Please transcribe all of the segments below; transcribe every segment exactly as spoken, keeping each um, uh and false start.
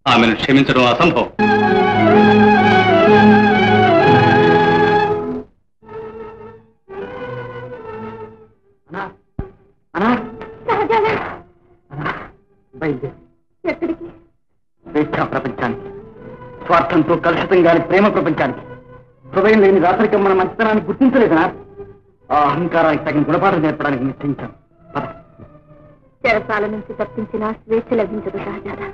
ఆమెను క్షమించడం అసంభవం. ఎక్కడికి? స్వేచ్ఛా ప్రపంచానికి, స్వార్థంతో కలుషితం కాని ప్రేమ ప్రపంచానికి. హృదయం లేని రాత్రికి మన మంచితనాన్ని గుర్తించలేదనా? ఆ అహంకారానికి తగిన గుణపాఠం నేర్పడానికి నిశ్చయించాను. చెరసాల నుంచి తప్పించిన స్వేచ్ఛ లభించదు రాజారా.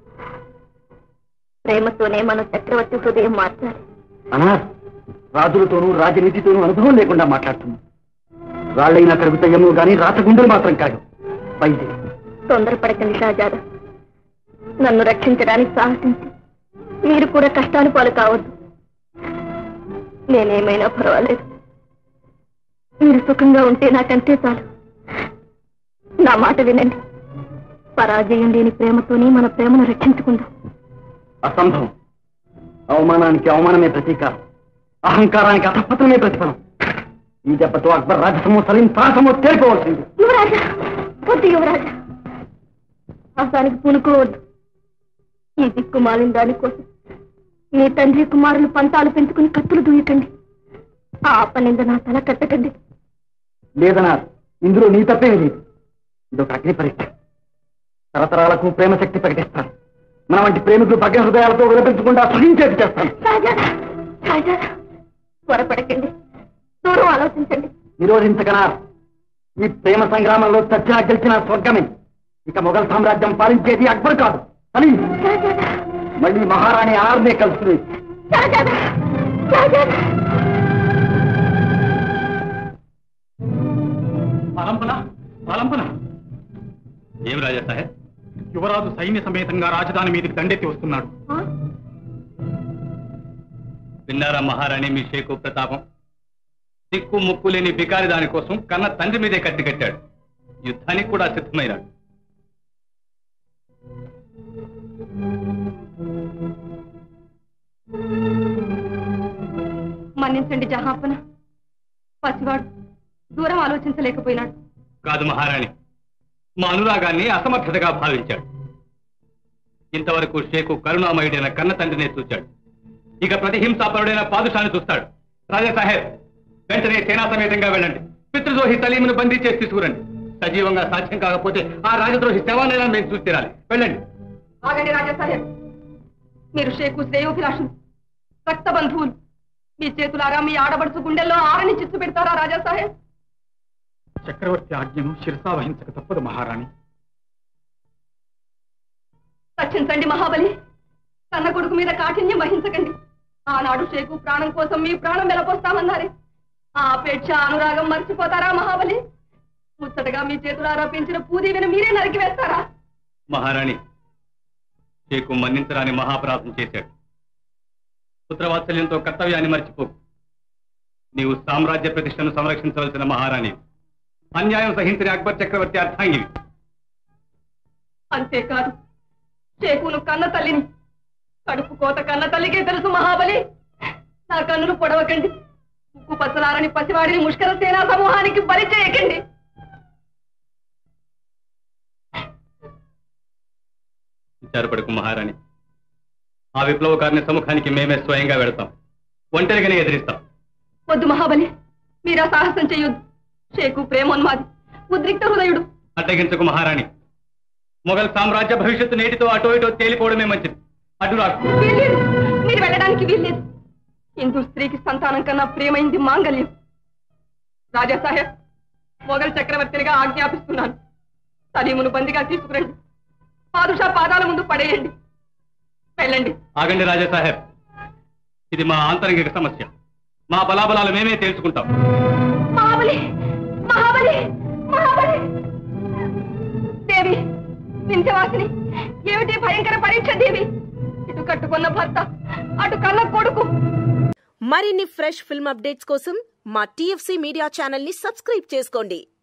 ప్రేమతోనే మన చక్రవర్తి హృదయం మార్చాలి. అనా, రాజులతోనూ రాజనీతితోనూ అనుభవం లేకుండా మాట్లాడుతున్నాం. రాళ్ళైనా కరుగుతాయేమో గానీ రాచగుండెలు మాత్రం కాదు. బయలుదేరి. తొందరపడకండి రాజారా. నన్ను రక్షించడానికి సాహసించి మీరు కూడా కష్టాలు పాలు కావద్దు. నేనేమైనా పర్వాలేదు. మీరు సుఖంగా ఉంటే నాకంతే చాలు. నా మాట వినండి. పరాజయం లేని ప్రేమతోనే మన ప్రేమను రక్షించుకుందాం. అసంభవం. అవమానానికి అవమానమే ప్రతీకారం, అహంకారానికి అధపతనమే ప్రతిఫలం. ఈ దెబ్బతో అక్బర్ రాజసమో సలీం త్రాసమో తేలిపోవలసింది. యువరాజా, వద్దు యువరాజా. అసానికి పూనుకోవద్దు. ఈ దిక్కుమాలిన దానికోసం మీ తండ్రి కుమారులు పంతాలు పెంచుకుని కత్తులు దూయకండి. ఆ అపనింద నా తల కట్టకండి. లేదనా, ఇందులో నీ తప్పేమీ లేదు. ఇదొక అగ్ని పరీక్ష. తరతరాలకు ప్రేమ శక్తి ప్రకటిస్తాను. మన వంటి ప్రేమికులు భగ్న హృదయాలతో విలపించకుండా సహించేది చేస్తాను. రాజారా, రాజారా, త్వరపడకండి. దూరం ఆలోచించండి. నిరోధించగనా? ఈ ప్రేమ సంగ్రామంలో చచ్చినా గెలిచిన స్వర్గమే. ఇక మొఘల్ సామ్రాజ్యం పాలించేది అక్బర్ కాదు, సలీం. మళ్ళీ మహారాణి ఆర్మే కలుస్తుంది. పరంపన పరంపన ఏం రాజా సాహెబ్? యువరాజు సైన్య సమేతంగా రాజధాని మీదకి దండెత్తి వస్తున్నాడు. విన్నారా మహారాణి? మీ షేకు ప్రతాపం దిక్కు ముక్కు లేని బికారి దాని కోసం కన్న తండ్రి మీదే కత్తి కట్టాడు. యుద్ధానికి కూడా సిద్ధమైనాడు. మన్నించండి జహాపన. పసివాడు దూరం ఆలోచించలేకపోయినాడు. కాదు మహారాణి, మా అనురాగాన్ని అసమర్థతగా భావించాడు. ఇంతవరకు షేకు కరుణామయుడైన కన్న తండ్రినే చూచాడు. ఇక ప్రతిహింసాపరుడైన పాదుషాన్ని చూస్తాడు. రాజా సాహెబ్, వెంటనే సేనా సమేతంగా వెళ్ళండి. పితృద్రోహి సలీమును బందీ చేసి తీసుకురండి. సజీవంగా సాధ్యం కాకపోతే ఆ రాజద్రోహి శవాలైనా మేము చూసి తీరాలి. వెళ్ళండి. ఆగండి రాజా సాహెబ్. మీరు షేకు శ్రేయోభిలాషులు, రక్త బంధువులు. మీ చేతులారా మీ ఆడబడుచు గుండెల్లో ఆరని చిచ్చు పెడతారా రాజా సాహెబ్? చక్రవర్తి ఆజ్ఞను శిరసా వహించక తప్పదు మహారాణి. రక్షించండి మహాబలి. కన్న కొడుకు మీద కాఠిన్యం వహించకండి. ఆనాడు షేకు ప్రాణం కోసం మీ ప్రాణం వెలపోస్తామన్నారే. ఆ అపేక్ష అనురాగం మర్చిపోతారా మహాబలి? ముచ్చటగా మీ చేతులారా పెంచిన పూదీవిని మీరే నరికి వేస్తారా? మహారాణి, షేకు మన్నించరాని మహాపరాధం చేశాడు. పుత్రవాత్సల్యంతో కర్తవ్యాన్ని మర్చిపోకు. నీవు సామ్రాజ్య ప్రతిష్టను సంరక్షించవలసిన మహారాణి. అన్యాయం సహించిన అక్బర్ చక్రవర్తి అర్థాంగివి. అంతేకాదు, షేకును కన్న తల్లిని. కడుపు కోత కన్న తల్లికే తెలుసు మహాబలి. నా కన్నులు పొడవకండి. ముక్కు పచ్చలారని పసివాడిని ముష్కర సేనా సమూహానికి బలి చేయకండి. విచారపడకు మహారాణి. ఆ విప్లవకారిని సముఖానికి మేమే స్వయంగా వెళతాం. ఒంటరిగానే ఎదిరిస్తాం. వద్దు మహాబలి, మీరా సాహసం చెయ్యొద్దు. షేకు ప్రేమోన్మాది, ఉద్రిక్త హృదయుడు. అడ్డగించకు మహారాణి. మొఘల్ సామ్రాజ్య భవిష్యత్తు నేటితో అటో ఇటో తేలిపోవడమే మంచిది. అడ్డు రాకు. వీల్లేదు, మీరు వెళ్ళడానికి వీల్లేదు. హిందూ స్త్రీకి సంతానం కన్నా ప్రేమైంది మాంగల్యం. రాజా సాహెబ్, మొఘల్ చక్రవర్తినిగా ఆజ్ఞాపిస్తున్నాను. సలీమును బందిగా తీసుకురండి. పాదుషా పాదాల ముందు పడేయండి. వెళ్ళండి. ఆగండి రాజా సాహెబ్. ఇది మా ఆంతరంగిక సమస్య. మా బలాబలాలు మేమే తేల్చుకుంటాం. మహాబలి, మహాబలి, మహాబలి. దేవి, వింధ్యవాసిని, ఏమిటి భయంకర పరీక్ష దేవి? ఇటు కట్టుకున్న భర్త, అటు కన్న కొడుకు. మరిన్ని ఫ్రెష్ ఫిల్మ్ అప్డేట్స్ కోసం మా టీఎఫ్సీ మీడియా ఛానల్ ని సబ్స్క్రైబ్ చేసుకోండి.